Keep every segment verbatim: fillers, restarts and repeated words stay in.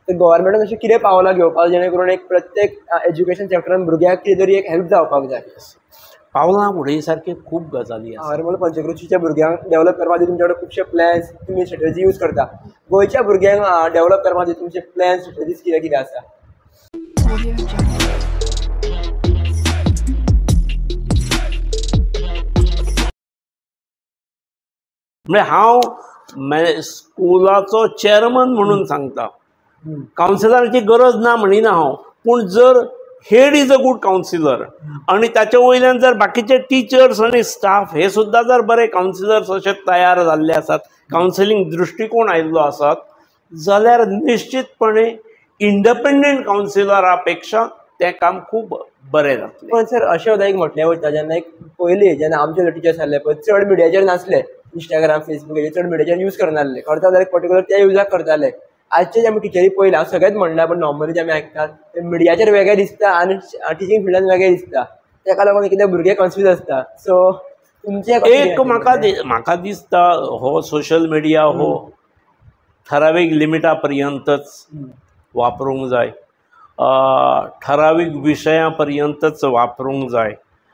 तर गव्हर्मेंटान अशी कितें पावलां घेवपाक जेणे करून एक प्रत्येक एज्युकेशन सेक्टरान भुरग्याक कितें तरी एक हेल्प जावपाक जाय? पावलां उडय सारके खूब गजाली आसा. हरमल पंचक्रोशीच्या भुरग्यांक डेव्हलप करपा खातीर तुमचे कडेन खुबशे प्लॅन्स तुमी स्ट्रॅटेजी यूज करता. गोंयच्या भुरग्यांक डेव्हलप करपा खातीर तुमचे प्लॅन्स स्ट्रॅटेजीज कितें कितें आसा? म्हणजे हांव स्कुलाचो चेअरमन म्हणून सांगता. कावन्सिलराची गरज ना म्हणिना हांव, पूण जर head is a good counsellor आनी ताचे वयल्यान जर बाकीचे टिचर्स आनी स्टाफ हे सुद्दां जर बरे कावन्सिलर्स अशे तयार जाल्ले आसात, कावन्सिलींग दृश्टिकोन आयिल्लो आसात, जाल्यार निश्चितपणे इंडिपेंडंट कावन्सिलरा पेक्षा तें काम खूब बरें जातलें. पण सर अशें सुद्दां एक म्हटलें वयता जेन्ना एक पयलीं जेन्ना आमचे टिचर्स आसले पळय चड मिडियाचेर नासले, इंस्टाग्राम फेसबुकाचेर चड मिडियाचेर यूज करनासले, करता जाल्यार पर्टिक्युलर ते युजाक करताले. आजचे जे आमी टिचरी पळयला हांव सगळेंच म्हणना पण नॉर्मली जे आमी आयकतात ते मिडियाचेर वेगळें दिसता आनी टिचींग फिल्डान वेगळें दिसता. ताका लागून कितें भुरगे कन्फ्यूज आसता. सो तुमचे एक म्हाका म्हाका दिसता हो सोशल मिडिया हो ठरावीक लिमिटा पर्यंतच वापरूंक जाय, ठरावीक विशयां पर्यंतच वापरूंक जाय.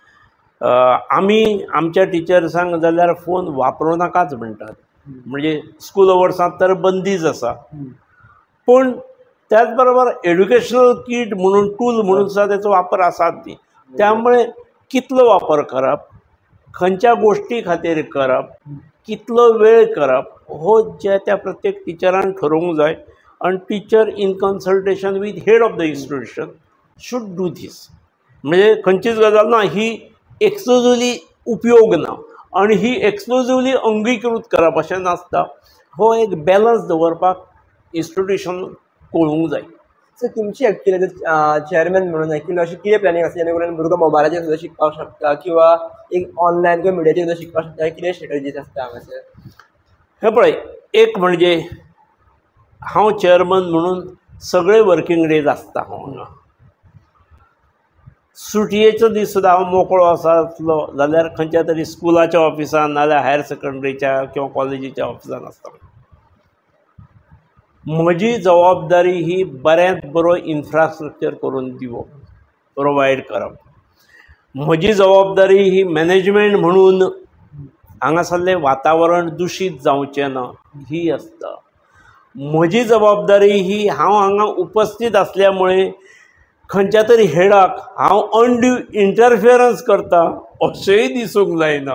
आमी आमच्या टिचर्सांक जाल्यार फोन वापरूं नाकाच म्हणटात, म्हणजे स्कूल अवर्सांत तर बंदीच आसा. पूण त्याच बरोबर एड्युकेशनल किट म्हणून टूल म्हणून सुद्दां तेचो वापर आसात न्ही. त्यामुळे कितलो वापर करप, खंयच्या गोश्टी खातीर करप, कितलो वेळ करप हो जे त्या प्रत्येक टिचरान ठरोवंक जाय. आनी teacher in consultation with head of the institution should do this. म्हणजे खंयचीच गजाल ना ही एक्सक्लुझिवली उपयोग ना आनी ही एक्सक्लुझिवली अंगीकृत करप अशें नासता. हो एक बॅलन्स दवरपाक इन्स्टिट्यूशन कळूंक जाय. सर तुमची एक्चुअली चेअरमॅन म्हणून एक्चुअली अशी कितें प्लॅनिंग आसा जेणे करून भुरगो मोबायलाचेर सुद्दां शिकपाक शकता किंवा एक ऑनलायन किंवा मिडियाचेर सुद्दां शिकपाक शकता, कितें स्ट्रॅटेजीज आसता हांगासर? हे पळय, एक म्हणजे हांव चेअरमन म्हणून सगळे वर्कींग डेज आसता हांव हांगा. सुटयेचो दीस सुद्दां हांव मोकळो आसलो जाल्यार खंयच्या तरी स्कुलाच्या ऑफिसान नाल्यार हायर सेकंडरीच्या किंवा कॉलेजीच्या ऑफिसान आसता. म्हजी जबाबदारी ही बऱ्यांत बरो इन्फ्रास्ट्रक्चर करून दिवप, प्रोवायड करप. म्हजी जबाबदारी ही मॅनेजमेंट म्हणून हांगासरलें वातावरण दुशीत जावचें ना ही आसता. म्हजी जबाबदारी ही हांव हांगा उपस्थित आसल्या खंयच्या तरी हेडाक हांव अनड्यू इंटरफियरन्स करता अशेंय दिसूंक जायना.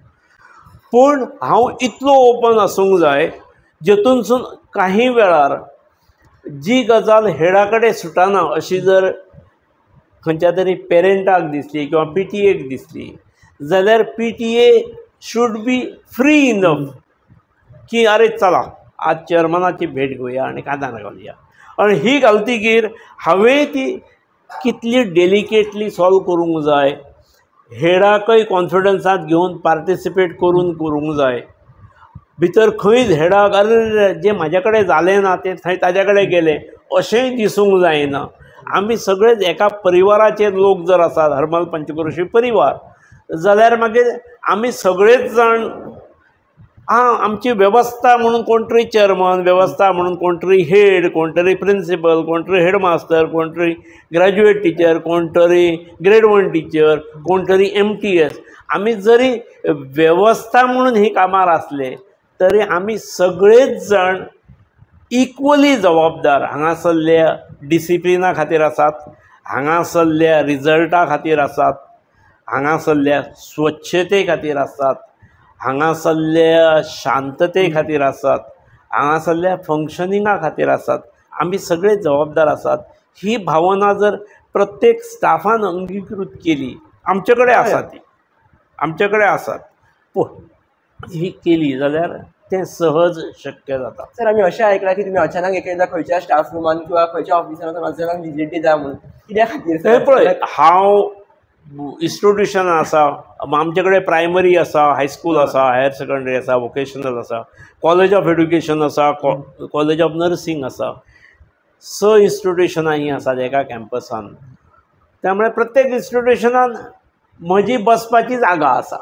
पूण हांव इतलो ओपन आसूंक जाय जेतूनसून काही वेळार जी गजाल हेडा कडेन सुटना अशी जर खंयच्या तरी पेरंटाक दिसली किंवा पी टी एक दिसली जाल्यार P T A should be free enough की अरे चला आज चेअरमनाची भेट घेवया आनी कांदा घालुया. आनी ही घालतकीर हांवें ती कितली डेलिकेटली सॉल्व करूंक जाय, हेडाकय कॉन्फिडन्सांत घेवन पार्टिसिपेट करून करूंक जाय. भितर खंयच हेडाक अरे जें म्हाजे कडेन जालें ना तें थंय ताजे कडेन गेलें अशेंय दिसूंक जायना. आमी सगळेच एका परिवाराचे लोक जर आसात, हरमल पंचक्रोशी परिवार, जाल्यार मागीर आमी सगळेच जाण आं आमची वेवस्था म्हणून कोण तरी चेअरमन, वेवस्था म्हणून कोण तरी हेड, कोण तरी प्रिंसिपल, कोण तरी हेडमास्तर, कोण तरी ग्रॅज्युएट टिचर, कोण तरी ग्रेड वन टिचर, कोण तरी एम टी एस. आमी जरी वेवस्था म्हणून ही कामार आसले तरी आमी सगळेच जाण इक्वली जबाबदार. हांगासरल्या डिसिप्लिना खातीर आसात, हांगासरल्या रिजल्टा खातीर आसात, हांगासरल्या स्वच्छते खातीर आसात, हांगासरल्या शांतते खातीर आसात, हांगासरल्या फंक्शनिंगा खातीर आसात. आमी सगळे जबाबदार आसात. ही भावना जर प्रत्येक स्टाफान अंगीकृत केली, आमचे कडेन आसा ती, आमचे कडेन आसात, पूण ही केली जाल्यार तें सहज शक्य जाता. सर आमी अशें आयकलां की तुमी अचानक एकदां खंयच्या स्टाफ रुमान किंवा खंयच्या ऑफिसान वचून अचानक विजीट दिता म्हणून, कित्या खातीर? हें पळय, हांव इन्स्टिट्यूशन आसा, आमचे कडेन प्रायमरी आसा, हायस्कूल आसा, हायर सेकंडरी आसा, वोकेशनल आसा, कॉलेज ऑफ एड्युकेशन आसा, कॉलेज ऑफ नर्सिंग आसा. स इन्स्टिट्यूशनां ही आसात एका कॅम्पसान. त्यामुळे प्रत्येक इन्स्टिट्यूशनान म्हजी बसपाची जागा आसा.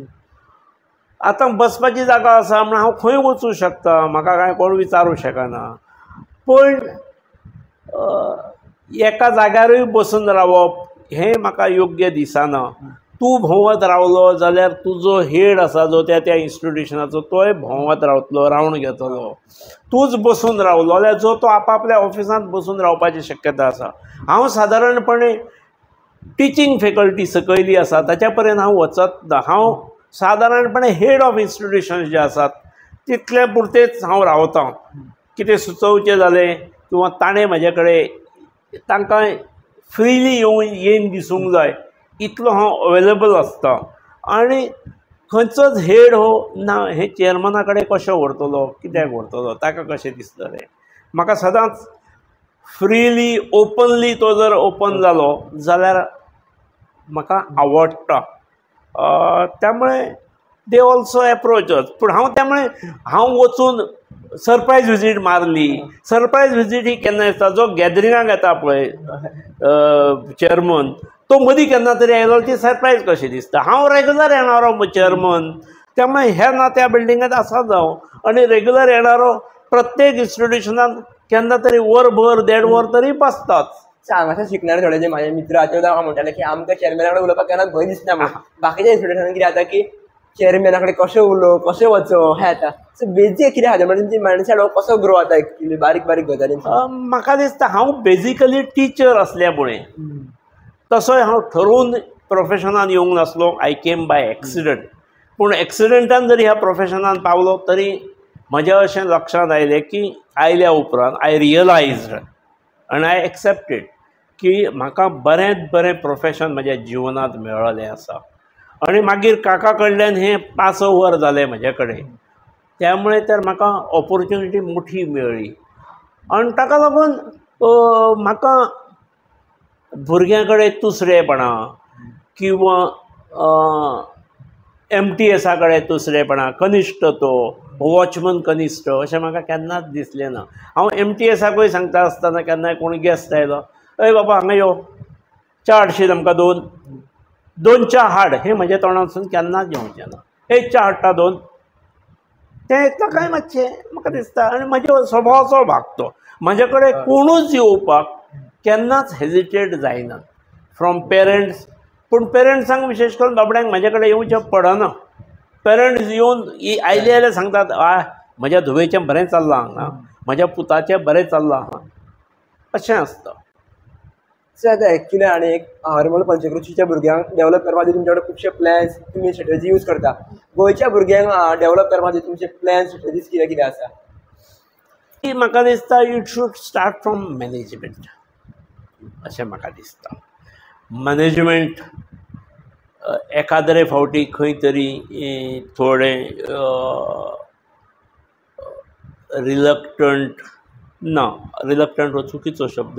आतां बसपाची जागा आसा म्हण हांव खंय वचूं शकता, म्हाका कांय कोण विचारूं शकना. पूण एका जाग्यारूय बसून रावप हें म्हाका योग्य दिसना. तूं भोंवत रावलो जाल्यार तुजो हेड आसा जो त्या त्या इन्स्टिट्युशनाचो तोय भोंवत रावतलो, रावंड घेतलो. तूंच बसून रावलो जाल्यार जो तो आपापल्या ऑफिसांत बसून रावपाची शक्यता आसा. हांव सादारणपणे टिचींग फॅकल्टी सकयली आसा ताच्या पर्यंत हांव वचत ना. हांव सादारणपणे हेड ऑफ इन्स्टिट्युशन्स जे आसात तितले पुरतेच हांव रावतां. कितें सुचोवचें जालें किंवा ताणें म्हाजे कडेन तांकां फ्रिली येवन येवन दिसूंक जाय इतलो हांव अवेलेबल आसता. आनी खंयचोच हेड हो ना हे चेअरमना कडेन कशें व्हरतलो, कित्याक व्हरतलो, ताका कशें दिसतलें. म्हाका सदांच फ्रिली ओपनली तो जर ओपन जालो जाल्यार म्हाका आवडटा. त्यामुळे दे ऑल्सो एप्रोचच. पूण हांव त्यामुळे हांव वचून सरप्रायज विजीट मारली. सरप्रायज विजीट ही केन्ना येता जो गॅदरिंगाक येता पळय चेअरमन तो मदीं केन्ना तरी आयलो ती सरप्रायज कशी दिसता. हांव रेगुलर येणारो चेअरमन त्यामुळे ह्या ना त्या बिल्डिंगांत आसा जावं आनी रेगुलर येणारो प्रत्येक इन्स्टिट्युशनान केन्ना तरी वरभर देड वर तरी बसताच. हांगासर शिकणारे थोडे जे म्हाजे मित्र आसा ते हांव म्हणटाले की आमकां चेअरमॅना कडेन उलोवपाक केन्ना भंय दिसना. बाकीच्या इन्स्टिट्युशनान कितें जाता की चेअरमॅना कडेन कशें उलोवप, कशें वचप हें जाता. सो बेजीक कितें आसा म्हणजे तुमची मायंडसेट कसो ग्रो जाता एक्चुअली बारीक बारीक गजाली. म्हाका दिसता हांव बेजिकली टिचर असल्यामुळे तसोय हांव ठरवून प्रोफेशनान येवंक नासलो. I came by accident. पूण एक्सिडंटान जरी ह्या प्रोफेशनान पावलो तरी म्हजें अशें लक्षांत आयलें की आयल्या उपरांत आय रियलायज्ड आनी आय एक्सेप्टेड की म्हाका बरेंच बरें प्रोफेशन म्हज्या जिवनांत मेळ्ळें आसा. आनी मागीर काका कडल्यान हें पास ओवर जालें म्हजे कडेन. त्यामुळे तर म्हाका ऑपॉर्च्युनिटी मोठी मेळ्ळी. आनी ताका लागून म्हाका भुरग्यां कडेन तुसरेपणा किंवा एम टी एसा कडेन तुसरेपणा, कनिश्टतो, वॉचमन कनिश्ट अशें म्हाका केन्नाच दिसलें ना. हांव एम टी एसाकूय सांगता आसतना केन्नाय कोण गेस्ट आयलो, अय बाबा हांगा यो च्या हाडशीत आमकां दोन दोन च्या हाड, हें म्हज्या तोंडांतसून केन्नाच येवचें ना. एक च्या हाडटा दोन तें ताकाय मातशें म्हाका दिसता. आनी म्हजो स्वभावाचो भाग तो. म्हाजे कडेन कोणूच येवपाक केन्नाच हेजिटेट जायना फ्रॉम पेरंट्स. पूण पेरंट्सांक विशेश करून बाबड्यांक म्हाजे कडेन येवचें पडना. पेरंट्स येवन आयले जाल्यार सांगतात आ म्हज्या धुवेचें बरें चल्लां हांगा, म्हज्या पुताचें बरें चल्लां हांगा, अशें आसता. सो आतां एक्चुअली आनी एक हरमल पंचक्रोशीच्या भुरग्यांक डेवलप करपा खातीर तुमचे कडेन खुबशे प्लॅन्स तुमी स्ट्रेटजी यूज करता. गोंयच्या भुरग्यांक डेवलप करपा खातीर तुमचे प्लॅन्स स्ट्रेटजीज कितें कितें आसा? म्हाका दिसता it should start from management अशें म्हाका दिसता. मॅनेजमेंट एकाद्रे फावटी खंय तरी थोडें रिलक्टंट ना रिलक्टंट हो चुकीचो शब्द,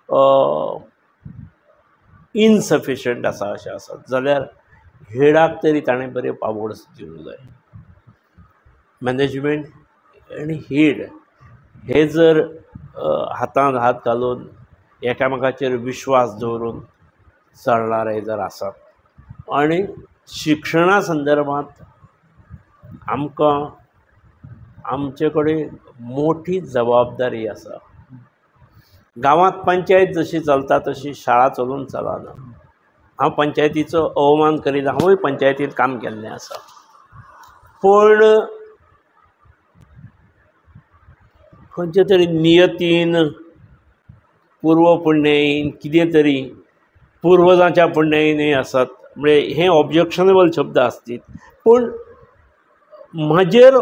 इनसफिशंट आसा अशें आसा जाल्यार हेडाक तरी ताणें बरें पावर्स दिवंक जाय. मॅनेजमेंट आनी हेड हे जर हातांत हात घालून एकामेकाचेर विश्वास दवरून चलणारे जर आसात आनी शिक्षणा संदर्भांत आमकां आमचे कडेन मोठी जबाबदारी आसा. गांवांत पंचायत जशी चलता तशी शाळा चलून चलना. हांव पंचायतीचो अवमान करीना, हांवूय पंचायतींत काम केल्लें आसा. पूण खंयचे तरी नियतीन पूर्व पुण्ययीन कितें तरी पुर्वजांच्या पुण्ययीनय आसात. म्हणजे हे ऑब्जेक्शनेबल शब्द आसतील पूण म्हजेर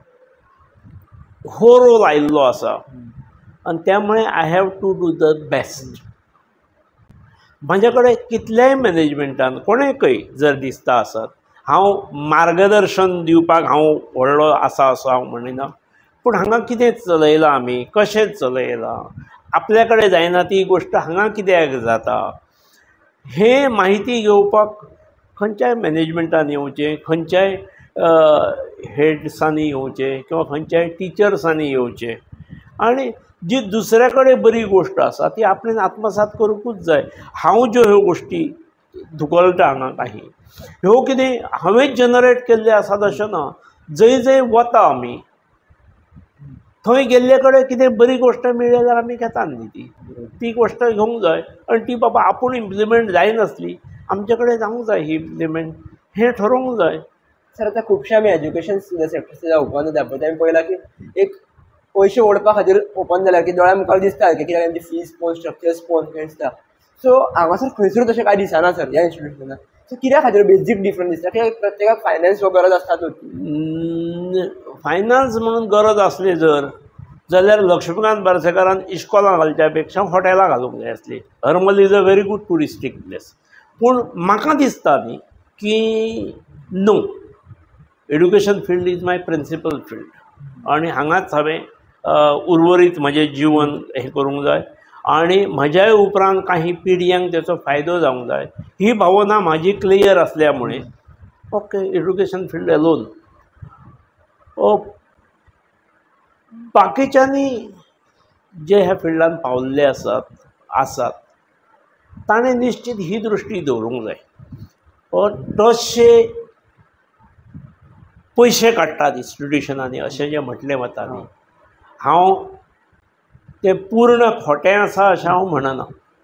हो रोल आयिल्लो आसा आनी त्यामुळे I have to do the best. म्हाजे कडेन कितल्याय मॅनेजमेंटान कोणेकय जर दिसता आसत हांव मार्गदर्शन दिवपाक हांव व्हडलो आसा असो हांव म्हणिना. पूण हांगा कितें चलयलां आमी, कशें चलयलां, आपल्या कडेन जायना ती गोश्ट हांगा कित्याक जाता हें माहिती घेवपाक खंयच्याय मॅनेजमेंटान येवचें, खंयच्याय हेड्सांनी येवचें किंवा खंयच्याय टिचर्सांनी येवचें. आनी जी दुसऱ्या कडेन बरी गोश्ट आसा ती आपणें आत्मसात करूंकूच जाय. हांव ज्यो ह्यो गोश्टी धुकळटा हांगा काही ह्यो कितें हांवेंच जनरेट केल्ले आसात अशें ना. जंय जंय वता आमी थंय गेल्ले कडेन कितें बरी गोश्ट मेळ्ळी जाल्यार आमी घेतात न्ही ती ती गोश्ट घेवंक जाय आनी ती बाबा आपूण इम्प्लिमेंट जायनासली आमचे कडेन जावंक जाय ही इम्प्लिमेंट हें ठरोवंक जाय. सर आतां खुबशे आमी एज्युकेशन सेक्टर ओपन दाखयता आमी पळयलां की एक पयशे ओडपा खातीर ओपन जाल्यार की दोळ्या मुखार दिसता की कित्याक तांची फीज पळोवन स्ट्रक्चर्स पळोवन खंय दिसता. सो हांगासर खंयसर तशें कांय दिसना सर ह्या इंस्टिट्यूशनाक. सो कित्या खातीर बेजीक डिफरन्स दिसता कित्याक प्रत्येकाक फायनान्स हो गरज आसतातूच. फायनान्स म्हणून गरज आसली जर जाल्यार लक्ष्मीकांत बार्देकारान इश्कॉलां घालच्या पेक्षा हॉटेलां घालूंक जाय आसली. Harmal is a very good touristic place. पूण म्हाका दिसता न्ही की no education field is my principal field आनी हांगाच हांवें उर्वरीत म्हजें जिवन हें करूंक जाय आनी म्हज्याय उपरांत काही पिडयांक तेचो फायदो जावंक जाय ही भावना म्हाजी क्लियर आसल्या मुळे ओके एड्युकेशन फिल्ड एलोन. बाकीच्यांनी जे ह्या फिल्डान पावल्ले आसात आसात ताणें निश्चित ही दृश्टी दवरूंक जाय. तशे पयशे काडटात इन्स्टिट्युशनांनी अशें जें म्हटलें वता न्ही हांव तें पूर्ण खोटें आसा अशें हांव म्हणना.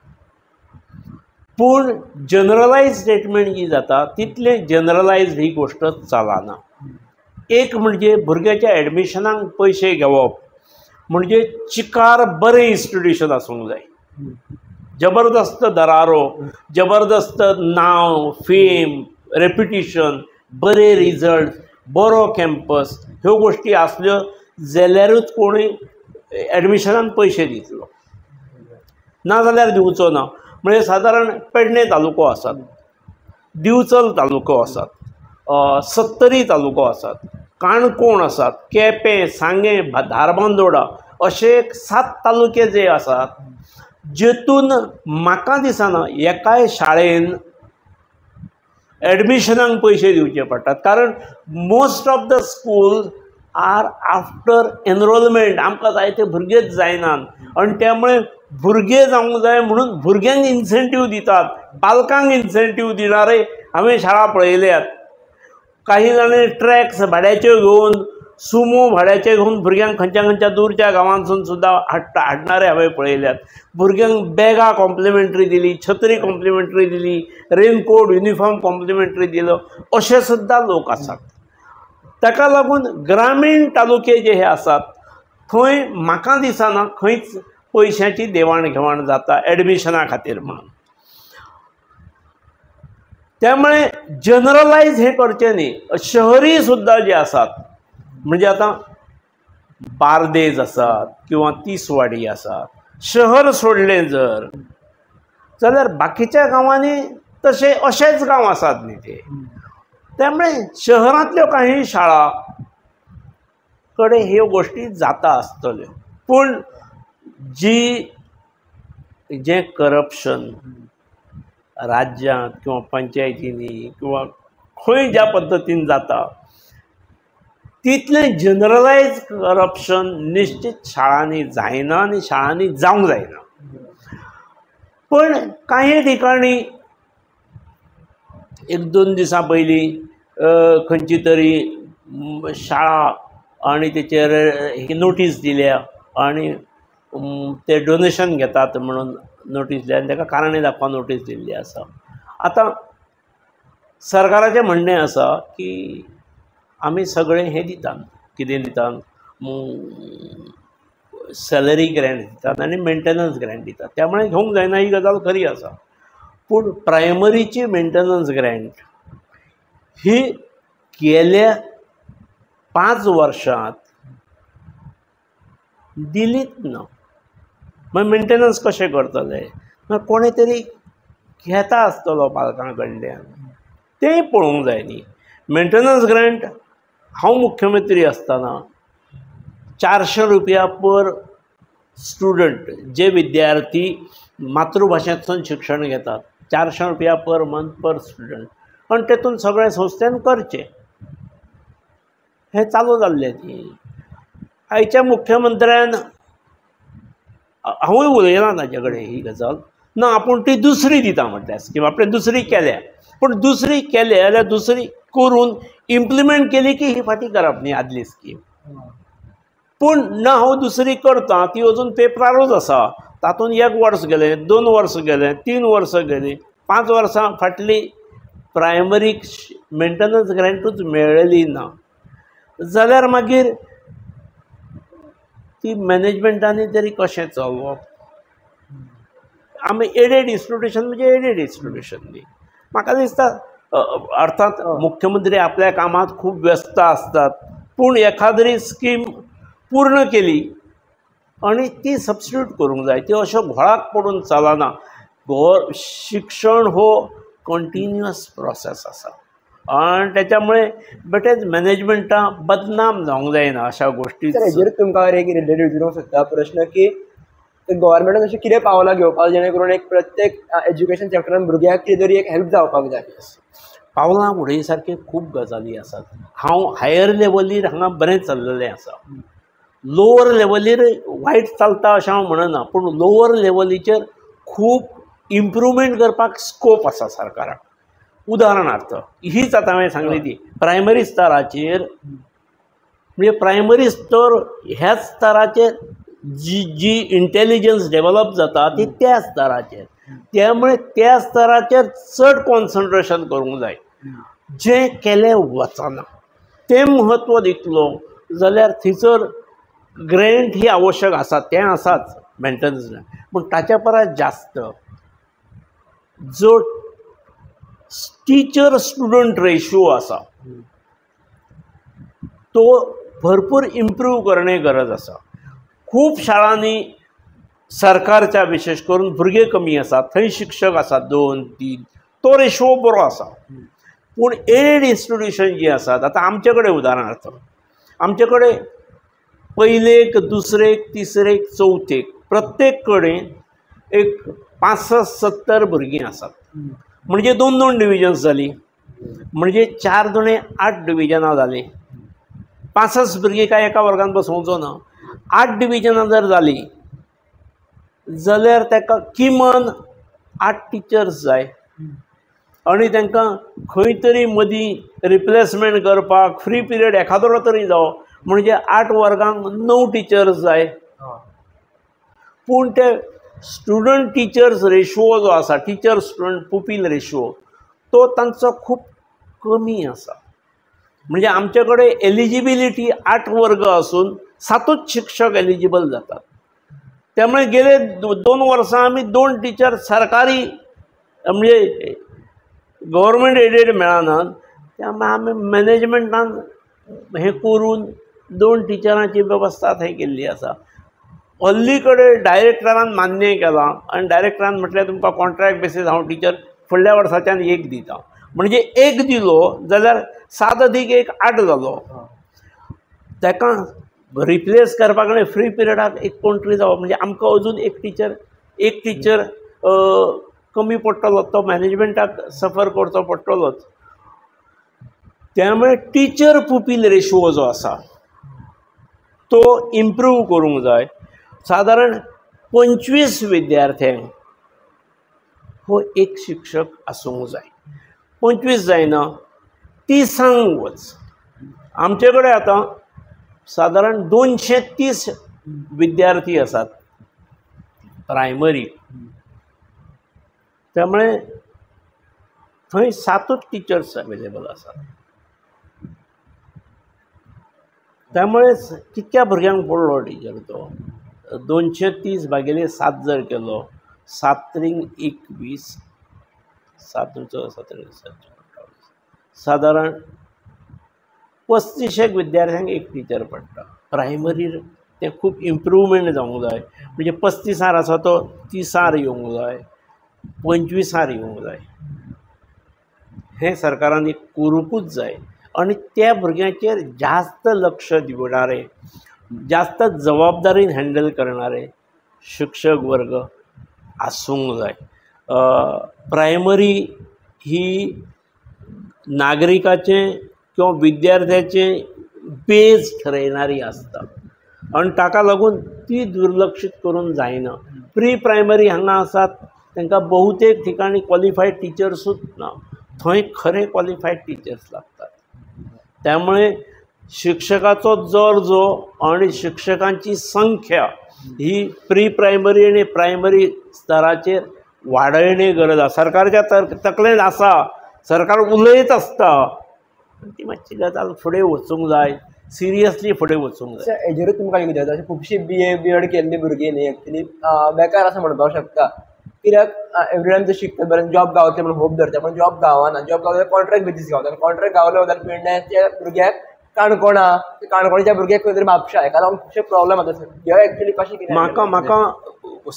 पूण जनरलायज स्टेटमेंट जी जाता तितलें जनरलायज ही गोश्ट चलना. एक म्हणजे भुरग्याच्या एडमिशनाक पयशे घेवप म्हणजे चिकार बरें इन्स्टिट्युशन आसूंक जाय. जबरदस्त दरारो जबरदस्त नांव फेम रेप्युटेशन बरे रिजल्ट बरो कॅम्पस ह्यो गोश्टी आसल्यो जाल्यारूच कोणूय एडमिशनान पयशे दितलो नाजाल्यार दिवचो ना. म्हणजे सादारण पेडणे तालुको आसात दिवचल तालुको आसात सत्तरी तालुको आसात काणकोण आसात केपें सांगें धारबांदोडा अशे सात तालुके जे आसात जेतून म्हाका दिसना एकाय शाळेन एडमिशनाक पयशे दिवचे पडटात. कारण most of the school are after enrolment आमकां जाय ते भुरगेच जायनात आनी त्यामुळे भुरगे जावंक जाय म्हणून भुरग्यांक इन्सेंटीव दितात पालकांक इन्सेंटीव दिणारे हांवें शाळा पळयल्यात. काही जाणे ट्रॅक्स भाड्याचे घेवन सुमो भाड्याचे घेवन भुरग्यांक खंयच्या खंयच्या दूरच्या गांवांसून सुद्दां हाडटा हाडणारे हांवें पळयल्यात. भुरग्यांक बॅगां कॉम्प्लिमेंटरी दिली छत्री कॉम्प्लिमेंटरी दिली रेनकोट युनिफॉर्म कॉम्प्लिमेंटरी दिलो अशे सुद्दां लोक आसात. ताका लागून ग्रामीण तालुके जे हे आसात थंय म्हाका दिसना खंयच पयशांची देवाण घेवाण जाता एडमिशना खातीर म्हणून. त्यामुळे जनरलायज हे करचें न्ही. शहरी सुद्दां जे आसात म्हणजे आतां बार्देज आसात किंवा तिसवाडी आसात शहर सोडलें जर जाल्यार बाकीच्या गांवांनी तशे अशेच गांव आसात न्ही ते. त्यामुळे शहरांतल्यो काही शाळा कडेन ह्यो गोश्टी जाता आसतल्यो. पूण जी जें करप्शन राज्यांत किंवा पंचायतींनी किंवा खंय ज्या पद्दतीन जाता तितलें जनरलायज करप्शन निश्चित शाळांनी जायना आनी शाळांनी जावंक जायना. पण काही ठिकाणी एक दोन दिसां पयलीं खंयची तरी शाळा आनी तेचेर नोटीस दिल्या आनी ते डोनेशन घेतात म्हणून नोटीस दिल्या आनी ताका कारणे दाखोवपा नोटीस दिल्ली आसा. आतां सरकाराचें म्हणणें आसा की आमी सगळें हें दितात कितें दितात सॅलरी ग्रँट दितात आनी मेंटेनन्स ग्रँट दितात. त्यामुळे घेवंक जायना ही गजाल खरी आसा. पूण प्रायमरीची मेंटेनन्स ग्रँट ही गेल्या पांच वर्षांत दिलीच ना. मागीर मेंटेनन्स कशें करतले मागीर कोणें तरी घेता आसतलो पालकां कडल्यान तेंय पळोवंक जाय न्ही. मेंटेनन्स ग्रँट हांव मुख्यमंत्री आसतना चारशे रुपया पर स्टुडंट जे विद्यार्थी मातृभाशेंतसून शिक्षण घेतात चारशे रुपया पर मंथ पर स्टुडंट आनी तेतून सगळें संस्थेन करचें हें चालू जाल्लें न्ही. आयच्या मुख्यमंत्र्यान हांवूय उलयना ताचे कडेन ही गजाल ना आपूण ती दुसरी दिता म्हटल्यार स्कीम आपणें दुसरी केल्या. पूण दुसरी केले जाल्यार दुसरी करून इम्प्लिमेंट केली की ही फाटी करप न्ही आदली स्कीम. पूण ना हांव दुसरी करता ती अजून पेपरारूच आसा, तातूंत एक वर्स गेलें, दोन वर्स गेलें, तीन वर्सां गेलीं, पांच वर्सां फाटली प्रायमरीक मेंटेनन्स ग्रँटूच मेळ्ळी ना जाल्यार मागीर ती मॅनेजमेंटांनी तरी कशें चलोवप. आमी एडेड इन्स्टिट्यूशन म्हणजे एडेड इन्स्टिट्यूशन न्ही. म्हाका दिसता अर्थात मुख्यमंत्री आपल्या कामात खूब व्यस्त असतात, पूण एखादी स्कीम पूर्ण केली आणि ती सबस्टिट्यूट करूंक जाय. ती अशो घोळाक पडून चलना. गोर शिक्षण हो कंटिन्युअस प्रोसेस आसा आणि त्याच्यामुळे बेटेच मॅनेजमेंटा बदनाम जावंक जायना अशा गोष्टी. हेजेर तुमकां एक रिलेटेड विचारूंक सोदता प्रश्न की गव्हर्मेंटान अशें कितें पावलां घेवपाक जेणे करून एक प्रत्येक एज्युकेशन सेक्टरान भुरग्याक कितें तरी एक हेल्प जावपाक जाय. पावलां उडय सारके खूब गजाली आसात. हांव हायर लेवलीर हांगा बरें चल्लेलें आसा. लोवर लेवलीर वायट चलता अशें हांव म्हणना, पूण लोवर लेवलीचेर खूब इम्प्रुवमेंट करपाक स्कोप आसा सरकाराक. उदाहरणार्थ हीच आतां हांवें सांगली ती प्रायमरी स्तराचेर म्हणजे प्रायमरी स्तर ह्याच स्तराचेर जी जी इंटेलिजन्स डेवलप जाता ती त्या स्तराचेर. त्यामुळे त्या स्तराचेर चड कॉन्सन्ट्रेशन करूंक जाय. जें केलें वचना तें म्हत्व दितलो जाल्यार थंयसर ग्रँट ही आवश्यक आसा, तें आसाच मेंटेनन्स, पूण ताच्या परस जास्त जो टीचर स्टुडंट रेशियो आसा तो भरपूर इम्प्रूव करणे गरज आसा. खूब शाळांनी सरकारच्या विशेष करून भुरगे कमी आसात, थंय शिक्षक आसात दोन तीन, तो रेशियो बरो आसा. पूण एडेड इन्स्टिट्यूशन जी आसात, आतां आमचे कडेन उदाहरणार्थ आमचे कडेन पयलेक दुसरेक तिसरेक चवथेक प्रत्येक कडेन एक पांच स सत्तर भुरगीं आसात. म्हणजे दोन दोन डिविजन्स जाली, म्हणजे चार दुणे आठ डिविजनां जालीं. पांच स भुरगीं काय एका वर्गान बसोवचो ना. आठ डिविजनां जर जालीं जाल्यार ताका किमान आठ टिचर्स जाय आनी तांकां खंय तरी मदीं रिप्लेसमेंट करपाक फ्री पिरियड एखादो तरी जावो, म्हणजे आठ वर्गांक णव टिचर्स जाय. पूण ते स्टुडंट टिचर्स रेशियो जो आसा, टिचर स्टुडंट पुपील रेशियो, तो तांचो खूब कमी आसा. म्हणजे आमचे कडेन एलिजिबिलिटी आठ वर्ग आसून सातूच शिक्षक एलिजिबल जातात. त्यामुळे गेले दोन वर्सां आमी दोन टिचर सरकारी म्हणजे गव्हर्मेंट एडेड मेळनात, त्यामुळे आमी मॅनेजमेंटान हें करून दोन टिचरांची वेवस्था थंय केल्ली आसा. हल्ली कडेन डायरेक्टरान मान्य केलां आनी डायरेक्टरान म्हटल्यार तुमकां कॉन्ट्रॅक्ट बेसीस हांव टिचर फुडल्या वर्साच्यान एक दिता. म्हणजे एक दिलो जाल्यार सात अदीक एक आठ जालो. ताका रिप्लेस करपा कडेन फ्री पिरियडाक एक कोण तरी जावप, म्हणजे आमकां अजून एक टिचर एक टिचर कमी पडटलो, तो मॅनेजमेंटाक सफर करचो पडटलोच. त्यामुळे टिचर पुपील रेशियो जो आसा तो इम्प्रूव करूंक जाय. सादारण पंचवीस विद्यार्थ्यांक हो एक शिक्षक आसूंक जाय. पंचवीस जायना तिसांक वच. आमचे कडेन आतां सादारण दोनशे तीस विद्यार्थी आसात प्रायमरी. त्यामुळे थंय सातूच टिचर्स अवेलेबल आसात. त्यामुळे कितक्या भुरग्यांक पडलो टिचर तो दोनशे तीस भागिले सात जर केलो, सात त्रीक एकवीस, सात सतरा सादारण पस्तीशेक विद्यार्थ्यांक एक टिचर पडटा. प्रायमरी ते खूब इम्प्रुवमेंट जावंक जाय. म्हणजे पस्तिसार आसा तो तिसार येवंक जाय, पंचवीसार येवंक जाय. हें सरकारान करूंकूच जाय आनी त्या भुरग्यांचेर जास्त लक्ष दिवणारे, जास्त जबाबदारीन हँडल करणारे शिक्षक वर्ग आसूंक जाय. प्रायमरी ही नागरिकाचें किंवा विद्यार्थ्याचें बेज ठरयणारी आसता आनी ताका लागून ती दुर्लक्षीत करून जायना. प्री प्रायमरी हांगा आसात तांकां बहुतेक ठिकाणी क्वॉलिफायड टिचर्सूच ना. थंय खरे क्वॉलिफायड टिचर्स लागतात. त्यामुळे शिक्षकाचो दर्जो आणि शिक्षकांची संख्या ही प्री प्रायमरी आणि प्रायमरी स्तराचेर वाडयणे गरज आसा. सरकारच्या तक तकलेन आसा, सरकार उलयत आसता, ती मातशी गजाल फुडें वचूंक जाय, सिरियसली फुडें वचूंक जाय. हेजेरूच तुमकां कितें विचारता, अशी खुबशी बी ए बी एड केल्ली भुरगीं न्ही एक्चुली बेकार असं म्हणपाक शकता. कित्याक एवरी टायम ते शिकतात बरें जॉब गावतले म्हणून होप धरता, पण जॉब गावना. जॉब गावल्यार कॉन्ट्रॅक्ट बेजीस गावता. कॉन्ट्रॅक्ट गावलो जाल्यार पेडण्याच्या भुरग्याक काणकोणा, काणकोणच्या भुरग्याक खंय तरी म्हापशा, हेका लागून खुबशे प्रॉब्लेम जाता. सर ह्यो एक्चुली कशें कितें म्हाका म्हाका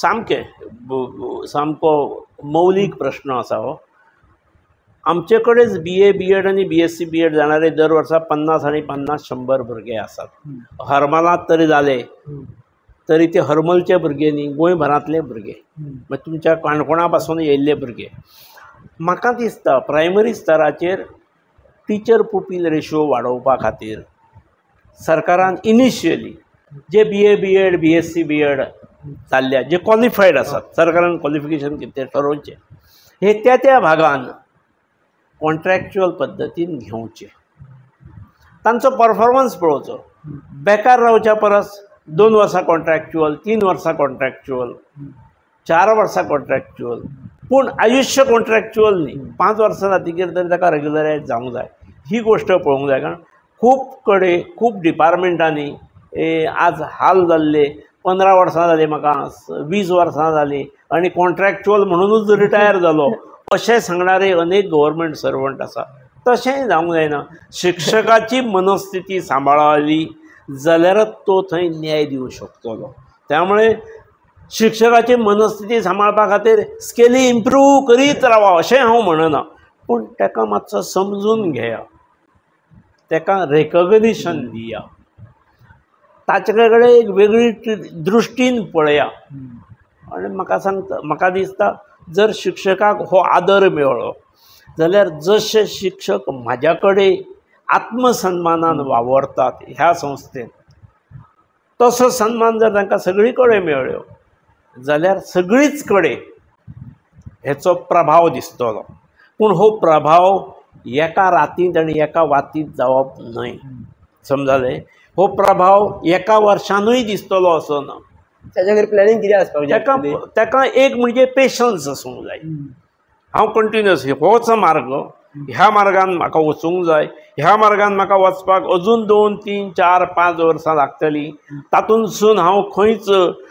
सामकें सामको मौलीक प्रश्न आसा हो. आमचे कडेन बी ए बी एड आनी B S C B Ed जाणारे दर वर्सा पन्नास आनी पन्नास शंबर भुरगे आसात. हरमलांत तरी जाले तरी ते हरमलचे भुरगे न्ही, गोंयभरांतले भुरगे, मागीर तुमच्या काणकोणा पासून येयल्ले भुरगे. म्हाका दिसता प्रायमरी स्तराचेर टिचर पुपील रेशो वाडोवपा खातीर सरकारान इनिशियली जे B A B Ed B S C B Ed जाल्ल्या जे क्वॉलिफायड आसात, सरकारान क्वॉलिफिकेशन कितें ठरोवचें, हे त्या त्या भागान कॉन्ट्रॅक्च्युअल पद्दतीन घेवचे, तांचो परफॉर्मन्स पळोवचो. बेकार रावच्या परस दोन वर्सां कॉन्ट्रॅक्च्युअल, तीन वर्सां कॉन्ट्रॅक्च्युअल, चार वर्सां कॉन्ट्रॅक्च्युअल, पूण आयुश्य कॉन्ट्रॅक्च्युअल न्ही. पांच वर्सां जातकीर तरी ताका रेग्युलरायज जावंक जाय, ही गोश्ट पळोवंक जाय. कारण खूब कडेन खूब डिपार्टमेंटांनी आज हाल जाल्ले, पंदरा वर्सां जालीं म्हाका, वीस वर्सां जालीं आनी कॉन्ट्रॅक्च्युअल म्हणूनच रिटायर जालो अशें सांगणारे अनेक गव्हर्मेंट सर्वंट आसा. तशेंय जावंक जायना. शिक्षकाची मनस्थिती सांबाळली जाल्यारच तो थंय न्याय दिवंक शकतलो. त्यामुळे शिक्षकाची मनस्थिती सांबाळपा खातीर स्केली इम्प्रूव करीत रावा अशें हांव म्हणना, पूण ताका मातसो समजून घेया, ताका रेकॉग्निशन दिया, ताचे कडेन एक वेगळी दृश्टीन पळया. आनी म्हाका सांगता म्हाका दिसता जर शिक्षकाक हो आदर मेळ्ळो जाल्यार जशे शिक्षक म्हाज्या कडेन आत्मसन्मानान वावरतात ह्या संस्थेन, तसो सन्मान जर तांकां सगळी कडेन मेळ्ळो जाल्यार सगळीच कडेन हेचो प्रभाव दिसतलो. पूण हो प्रभाव एका रातींत आनी एका वातींत जावप न्हय, समजलें. हो प्रभाव एका वर्सानूय दिसतलो असो ना. ताच्या खातीर प्लॅनिंग कितें आसपाक जाय? ताका ताका एक म्हणजे पेशन्स आसूंक जाय. हांव कंटिन्युअस होच मार्ग, ह्या मार्गान म्हाका वचूंक जाय, ह्या मार्गान म्हाका वचपाक अजून दोन तीन चार पांच वर्सां लागतलीं, तातूंतसून हांव खंयच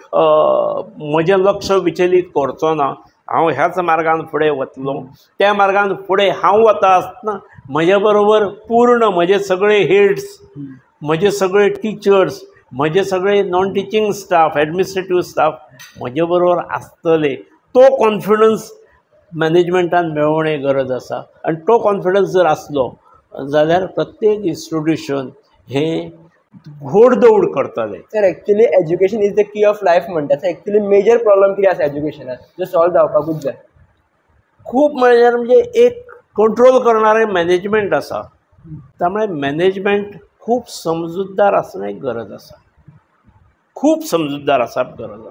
म्हजें लक्ष विचलीत करचो ना. हांव ह्याच मार्गान फुडें वतलों. त्या मार्गान फुडें हांव वता आसतना म्हजे बरोबर पूर्ण म्हजे सगळे हेड्स, म्हजे सगळे टिचर्स, म्हजे सगळे non teaching staff, administrative staff म्हजे बरोबर आसतले. तो कॉन्फिडन्स मॅनेजमेंटान मेळोवणें गरज आसा. आनी तो कॉन्फिडन्स जर आसलो जाल्यार प्रत्येक इन्स्टिट्यूशन हें घोडदौड करतलें. Sir actually education is the key of life म्हणटा. एक्चुअली मेजर प्रॉब्लम कितें आसा एज्युकेशनान जो सॉल्व जावपाकूच जाय? खूब म्हणल्यार म्हणजे एक कंट्रोल करणारें मॅनेजमेंट आसा. त्यामुळे मॅनेजमेंट खूब समजूतदार आसणें गरज आसा, खूब समजूतदार आसप गरज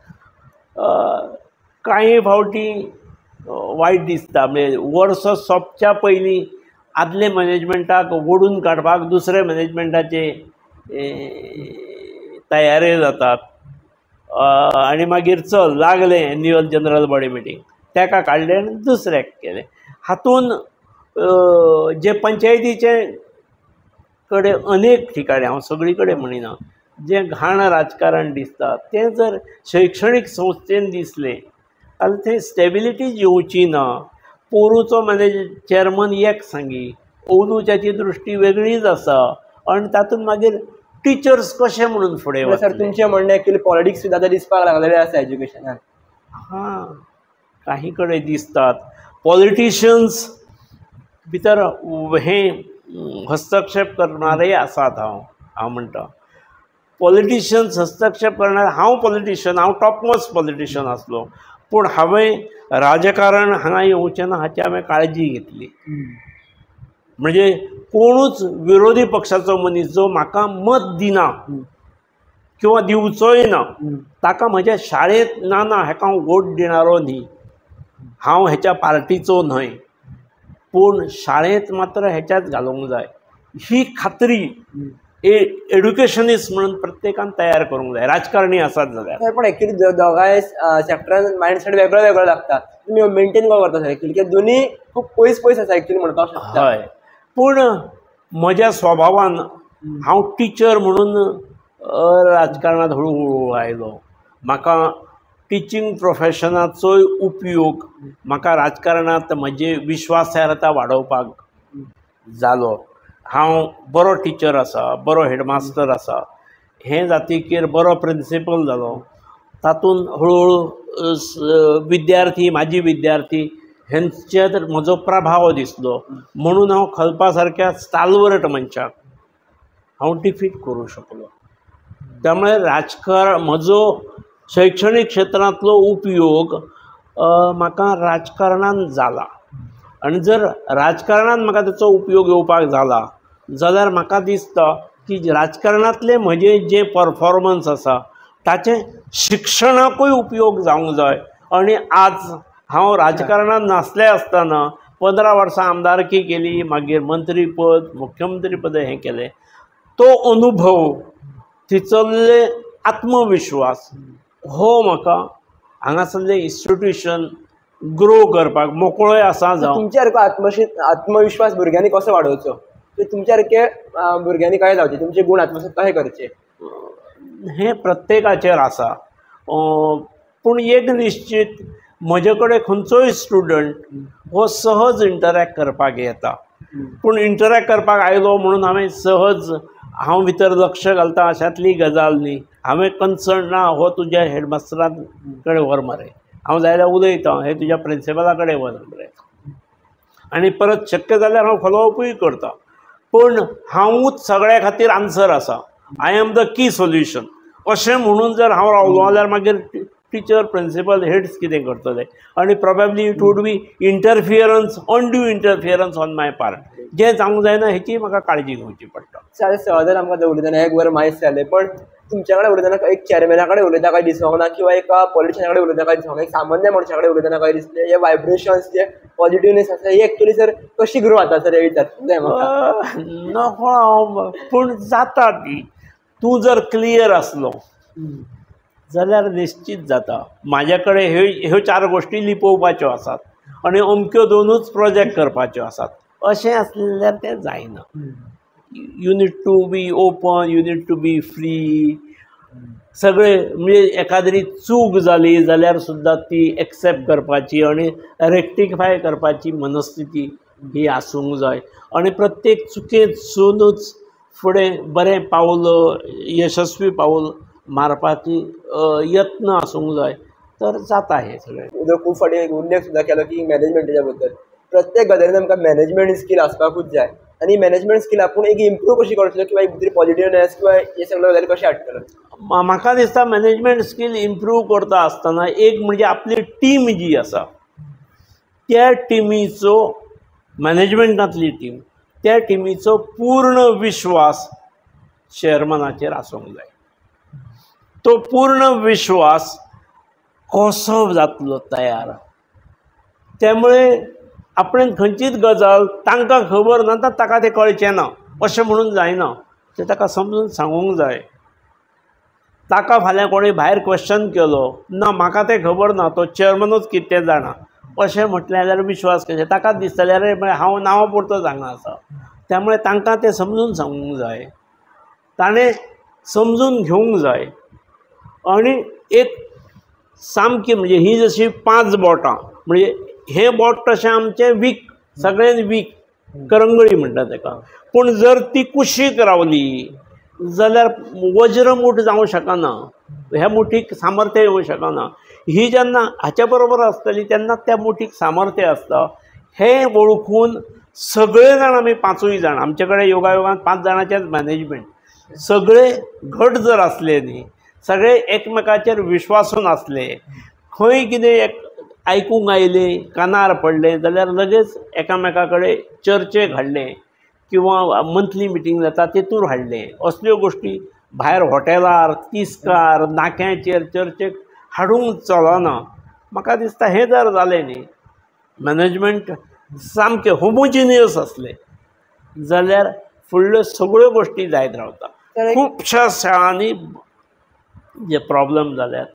आसा. कांय फावटी वायट दिसता, म्हणजे वर्स सोंपच्या पयलीं आदले मॅनेजमेंटाक ओडून काडपाक दुसरे मॅनेजमेंटाचे तयारे जातात आनी मागीर चल लागलें एन्युअल जनरल बॉडी मिटींग, ताका काडलें आनी दुसऱ्याक केलें. हातून जे पंचायतीचे कडेन अनेक ठिकाणी, हांव सगळी कडेन म्हणिना, जें घाण राजकारण दिसता तें जर शैक्षणीक संस्थेन दिसलें जाल्यार थंय स्टेबिलिटी येवची ना. पोरूचो मॅनेज चेअरमन एक सांगी, ओलूच्याची दृश्टी वेगळीच आसा आनी तातूंत मागीर टिचर्स कशे म्हणून फुडें वतले. सर तुमचें म्हणणें एक्चुअली पॉलिटिक्स सुद्दां आतां दिसपाक लागलेलें आसा एज्युकेशनान. हां, काही कडेन दिसतात. पॉलिटिशियन्स भितर हे हस्तक्षेप करणारे आसात. हांव हांव म्हणटा पॉलिटिशियन्स हस्तक्षेप करणारे. हांव पॉलिटिशियन, हांव टॉप मोस्ट पॉलिटिशियन आसलो, पूण हांवें राजकारण हांगा येवचें ना हाची हांवें काळजी घेतली. म्हणजे कोणूच विरोधी पक्षाचो मनीस जो म्हाका मत दिना किंवा दिवचोय ना ताका म्हज्या शाळेंत ना ना हेका हांव वोट दिणारो न्ही, हांव हेच्या पार्टीचो न्हय, पूण शाळेंत मात्र हेच्याच घालूंक जाय. ही खात्री एड्युकेशनिस्ट म्हणून प्रत्येकान तयार करूंक जाय, राजकारणी आसात जाल्यार. पण एक्चुअली दोगांय सेक्टरान मायंडसेट वेगळो वेगळो लागता, तुमी मेंटेन करून करता सर एक्चुअली दोनी खूब पयस पयस आसा एक्चुअली म्हणपाक शकता. हय, पूण म्हज्या स्वभावान हांव टिचर म्हणून राजकारणांत हळू हळू आयलो. म्हाका टिचींग प्रोफेशनाचोय उपयोग म्हाका राजकारणांत म्हजे विश्वासार्हता वाडोवपाक जालो. हांव बरो टिचर आसा, बरो हेडमास्टर आसा, हें जातकीर बरो प्रिंसिपल जालो. तातूंत हळूहळू विद्यार्थी म्हाजी विद्यार्थी हेंचेर म्हजो प्रभाव दिसलो. म्हणून हांव खलपा सारक्या स्टालवर्ट मनशाक हांव डिफीट करूं शकलो. त्यामुळे राजकारण म्हजो शैक्षणीक क्षेत्रांतलो उपयोग म्हाका राजकारणान जाला. आनी जर राजकारणान म्हाका ताचो उपयोग येवपाक जाला जाल्यार म्हाका दिसता की राजकारणांतले म्हजे जे परफॉर्मन्स आसा ताचे शिक्षणाकूय उपयोग जावंक जाय. आनी आज हांव राजकारणांत नासले आसतना पंदरा वर्सां आमदारकी केली, मागीर मंत्री पद, मुख्यमंत्री पद हें केलें. तो अनुभव, थिचल्ले आत्मविश्वास हो म्हाका हांगासरलें इन्स्टिट्यूशन ग्रो करपाक मोकळोय आसा जावं. तुमच्या सारको आत्मशी आत्मविश्वास भुरग्यांनी कसो वाडोवचो, तुमच्या सारके भुरग्यांनी काय जावचें, तुमचे गुण आत्मसात कशें करचे, हें प्रत्येकाचेर आसा. पूण एक निश्चित म्हजे कडेन खंयचोय स्टुडंट हो सहज इंटरॅक्ट करपाक येता. पूण इंटरॅक्ट करपाक आयलो म्हणून हांवें सहज हांव भितर लक्ष घालता अशातली गजाल न्ही. हांवें कन्सर्न ना हो तुज्या हेडमास्टरा कडेन व्हर मरे, हांव जाय जाल्यार उलयतां, हे तुज्या प्रिंसिपला कडेन व्हर मरे, आनी परत शक्य जाल्यार हांव फॉलोअपूय करतां. पूण हांवूच सगळ्या खातीर आन्सर आसा, I am the key solution अशें म्हणून जर हांव रावलो जाल्यार मागीर टीचर प्रिंसिपल हेड्स कितें करतले. आनी probably it would be interference, undue interference on my part, जें जावंक जायना हेची म्हाका काळजी घेवची पडटा. सहजर आमकां उलयतना एक वर मायस जालें, पण तुमच्या कडेन उलयतना एक चॅरमॅना कडेन उलयता काय दिसोंक ना, किंवा एका पॉलिटिशियना कडेन उलयता काय दिसोंक ना, एक सामान्य मनशा कडेन उलयतना काय दिसलें. हे वायब्रेशन्स जे पॉझिटिव्हनेस आसा ही एक्चुअली सर कशी ग्रो जाता सर, हे विचारता म्हाका. नको, पूण जाता ती. तूं जर क्लियर आसलो जाल्यार निश्चित जाता. म्हाजे कडेन ह्यो ह्यो चार गोश्टी लिपोवपाच्यो आसात आनी अमक्यो दोनूच प्रोजेक्ट करपाच्यो आसात अशें आसल्यार तें जायना. You need to be open, you need to be free. सगळे म्हणजे एखादी चूक जाली जाल्यार सुद्दां ती एक्सेप्ट करपाची आनी रेक्टिफाय करपाची मनस्थिती ही आसूंक जाय. आनी प्रत्येक चुकेसूनच फुडें बरें पावल, यशस्वी पावल मारपाची यत्न आसूंक जाय, तर जाता हें सगळें. खूब फावटी उल्लेख सुद्दां केलो की मॅनेजमेंटाच्या बद्दल. प्रत्येक गजालीन आमकां मॅनेजमेंट स्कील आसपाकूच जाय. आनी मॅनेजमेंट स्कील आपूण एक इम्प्रूव कशी करतलो, किंवा एक भितर पॉझिटिव्हनेस किंवा हे सगळे गजाली कशें हाडटलो. म्हाका दिसता मॅनेजमेंट स्कील इम्प्रूव करता आसतना एक म्हणजे आपली टीम जी आसा त्या टिमीचो, मॅनेजमेंटांतली टीम, त्या टिमीचो पूर्ण विश्वास चेअरमनाचेर आसूंक जाय. तो पूर्ण विश्वास कसो जातलो तयार. त्यामुळे आपण खंयचीच गजाल तांकां खबर ना तर ताका तें कळचें ना अशें म्हणून जायना. तें ताका समजून सांगूंक जाय. ताका फाल्यां कोणी भायर क्वेश्चन केलो, ना म्हाका तें खबर ना, तो चेअरमनूच कितें जाणा अशें म्हटलें जाल्यार विश्वास कशें. ताका दिसतलें अरे हांव नांवा पुरतो हांगा आसा. त्यामुळे तांकां तें समजून सांगूंक जाय, ताणें समजून घेवंक जाय. आनी एक सामकी म्हणजे ही जशी पांच बोटां, म्हणजे हे बोट तशें आमचें वीक, सगळ्यांत वीक, करंगळी म्हणटा ताका. पूण जर ती कुशीक रावली जाल्यार वज्रमूठ जावंक शकना, ह्या मुठीक सामर्थ्य येवंक शकना. ही जेन्ना हाच्या बरोबर आसतली तेन्ना त्या मुठीक सामर्थ्य आसता. हें वळखून सगळे जाण, आमी पांचूय जाण, आमचे कडेन योगायोगान पांच जाणांचेच मॅनेजमेंट, सगळे घट जर आसले न्ही, सगळे एकमेकाचेर विश्वासून आसले, खंय कितें एक आयकूंक आयलें, कानार पडलें जाल्यार लगेच एकामेका कडेन चर्चेक हाडलें, किंवा मंथली मिटींग जाता तेतूर हाडलें. असल्यो गोश्टी भायर हॉटेलार, तिस्कार, नाक्याचेर चर्चेक हाडूंक चलना. म्हाका दिसता हें जर जालें न्ही, मॅनेजमेंट सामकें होमोजिनियस आसलें जाल्यार फुडल्यो सगळ्यो गोष्टी जायत रावता. तर एक- खुबश्या शाळांनी जे प्रॉब्लेम जाल्यात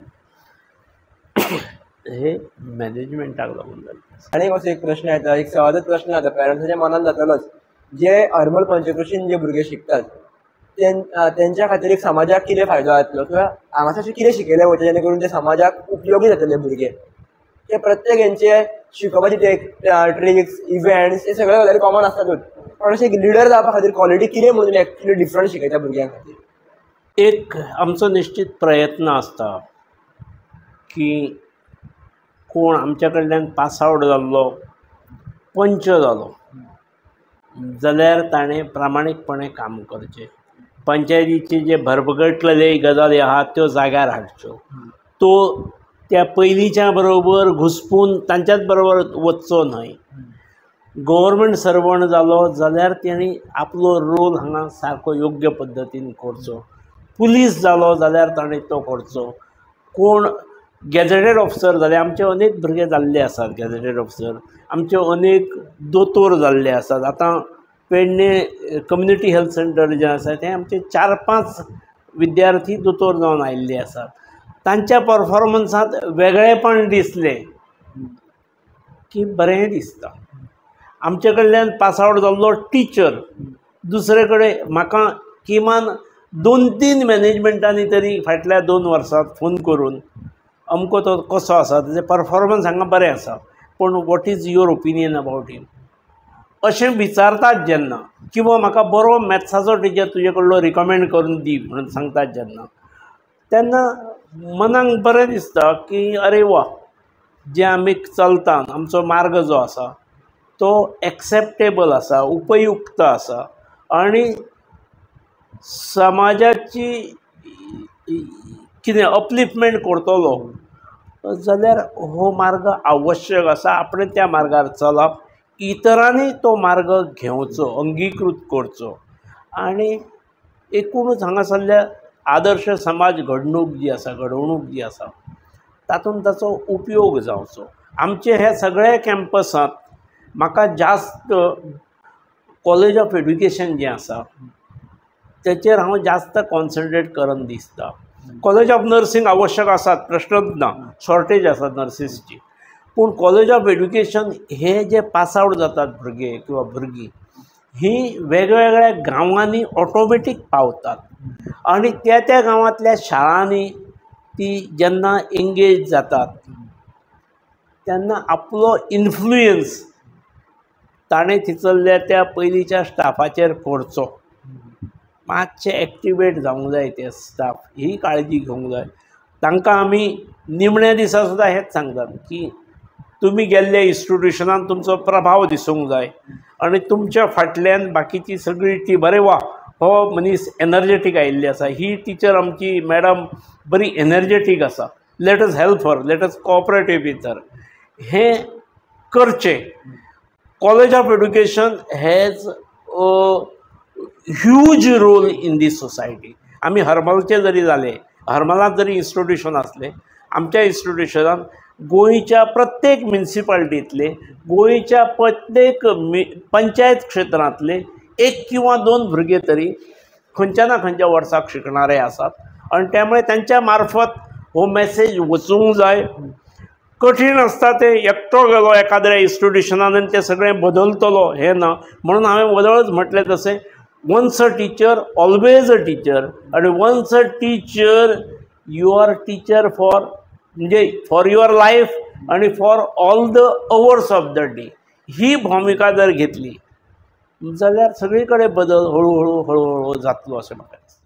हे मॅनेजमेंटाक लागून जाले. आणि असो एक प्रश्न येता, एक सहजच प्रश्न जाता पेरंट्साच्या मनान जातलोच, जे हरमल पंचक्रोशीन जे भुरगे शिकतात तें- तेंच्या खातीर एक समाजाक कितें फायदो जातलो किंवा हांगासर अशें कितें शिकयलें वयता जेणे करून ते समाजाक उपयोगी जातले भुरगे. ते प्रत्येक हेंचे शिकोवपाचे ते ट्रिक्स इव्हेंट्स हे सगळे गजाली कॉमन आसतातूच, पण अशें लिडर जावपा खातीर क्वॉलिटी कितें म्हणून एक्चुअली डिफरंट शिकयता भुरग्यां खातीर? एक आमचो निश्चित प्रयत्न आसता की कोण आमच्या कडल्यान पास आवट जाल्लो पंच जालो जाल्यार ताणें प्रामाणीकपणे काम करचें. पंचायतीचे जे भरभगटलेले गजाली आहात त्यो जाग्यार हाडच्यो. तो त्या पयलींच्या बरोबर घुस्पून तांच्याच बरोबर वचचो न्हय. गव्हर्मेंट सर्वंट जालो जाल्यार तेणी आपलो रोल हांगा सारको योग्य पद्दतीन करचो. पुलीस जालो जाल्यार ताणें तो करचो. कोण गॅझेटेड ऑफिसर जाले, आमचे अनेक भुरगे जाल्ले आसात गॅझेटेड ऑफिसर, आमचे अनेक दोतोर जाल्ले आसात. आतां पेडणे कम्युनिटी हेल्थ सेंटर जें आसा तें आमचे चार पांच विद्यार्थी दोतोर जावन आयिल्ले आसात. तांच्या परफॉर्मन्सांत वेगळेपण दिसलें की बरें दिसता. आमचे कडल्यान पास आवट जाल्लो टिचर दुसरे कडेन म्हाका किमान दोन तीन मॅनेजमेंटांनी तरी फाटल्या दोन वर्सांत फोन करून अमको तो कसो आसा, तेजे परफॉर्मन्स हांगा बरें आसा, पूण what is your opinion about him अशें विचारतात जेन्ना, किंवा म्हाका बरो मॅथ्साचो टिचर तुजे कडलो रिकमेंड करून दी म्हणून सांगतात जेन्ना, तेन्ना मनाक बरें दिसता की अरे वा, जें आमी चलतात आमचो मार्ग जो आसा तो एक्सेप्टेबल आसा, उपयुक्त आसा आनी समाजाची कितें अपलिफ्टमेंट करतलो जाल्यार हो मार्ग आवश्यक आसा. आपणें त्या मार्गार चलप, इतरांनी तो मार्ग घेवचो, अंगीकृत करचो आनी एकूणच हांगासरल्या आदर्श समाज घडणूक जी आसा घडवणूक जी आसा तातूंत ताचो उपयोग जावचो. आमचे हे सगळे कॅम्पसांत म्हाका जास्त कॉलेज ऑफ एड्युकेशन जें आसा तेचेर हांव जास्त कॉन्सन्ट्रेट करन दिसता. कॉलेज ऑफ नर्सिंग आवश्यक आसात, प्रश्नच ना, शॉर्टेज आसा नर्सिसची, पूण कॉलेज ऑफ एड्युकेशन हे जे पास आवट जातात भुरगे किंवा भुरगीं ही वेगवेगळ्या गांवांनी ऑटोमॅटीक पावतात आनी त्या त्या गांवांतल्या शाळांनी ती जेन्ना एंगेज जातात तेन्ना आपलो इन्फ्लुयन्स ताणें थिचल्ल्या त्या पयलींच्या स्टाफाचेर पडचो. मातशें एक्टिवेट जावंक जाय ते स्टाफ, ही काळजी घेवंक जाय. तांकां आमी निमण्या दिसा सुद्दां हेंच सांगतात की तुमी गेल्ले इन्स्टिट्युशनान तुमचो प्रभाव दिसूंक जाय आनी तुमच्या फाटल्यान बाकीची सगळी टी बरें वा हो मनीस एनर्जेटीक आयिल्ली आसा, ही टिचर आमची मॅडम बरी एनर्जेटीक आसा, let us help her, let us cooperate with her, हें करचें. College of education has a huge role in this society. आमी हरमलचे जरी जाले, हरमलांत जरी इन्स्टिट्युशन आसलें, आमच्या इन्स्टिट्युशनान गोंयच्या प्रत्येक म्युनिसिपालिटींतले, गोंयच्या प्रत्येक पंचायत क्षेत्रांतले एक किंवा दोन भुरगे तरी खंयच्या ना खंयच्या वर्साक शिकणारे आसात आनी त्यामुळे त्यांच्या मार्फत हो मेसेज वचूंक जाय. कठीण आसता ते एकटो गेलो एखाद्या इन्स्टिट्युशनान आनी तें सगळें बदलतलो हें ना, म्हणून हांवें वदळच म्हटलें तशें once a teacher always a teacher and once a teacher you are teacher for म्हणजे for your life आणि for all the hours of the day. ही भूमिका जर घेतली जाल्यार सगळी कडेन बदल हळू हळू हळू हळू जातलो अशें म्हाका दिसता.